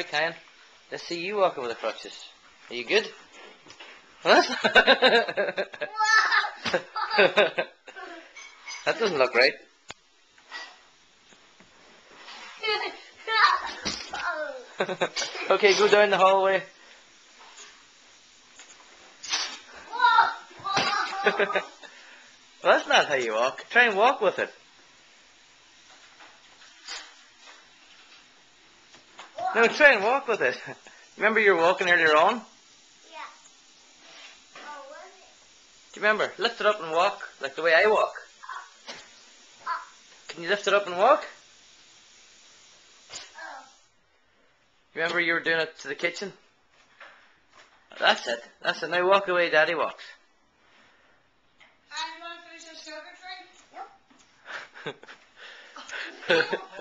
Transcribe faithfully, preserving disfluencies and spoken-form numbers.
Alright, Kyan. Let's see you walking with the crutches. Are you good? What? That doesn't look right. Okay, go down the hallway. Well, that's not how you walk. Try and walk with it. No, try and walk with it. Remember you were walking earlier on? Yeah. Oh, was it? Do you remember? Lift it up and walk, like the way I walk. Can you lift it up and walk? Oh. Remember you were doing it to the kitchen? That's it. That's it. Now walk the way Daddy walks. I'm going to finish this yogurt drink? Yep.